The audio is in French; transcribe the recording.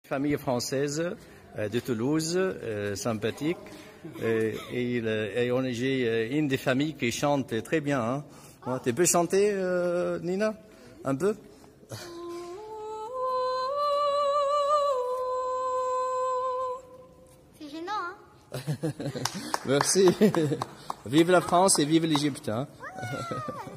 Famille française de Toulouse, sympathique. J'ai une des familles qui chante très bien. Hein. Tu peux chanter, Nina, un peu? C'est gênant, hein? Merci. Vive la France et vive l'Égypte. Hein.